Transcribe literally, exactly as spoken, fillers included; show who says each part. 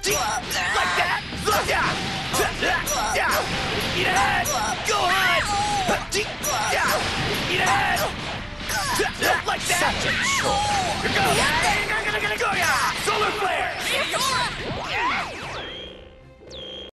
Speaker 1: Like that! Yeah! Yeah! Eat ahead! Go on! Yeah! Eat ahead! Like that!
Speaker 2: Such a chore.
Speaker 1: Here goes!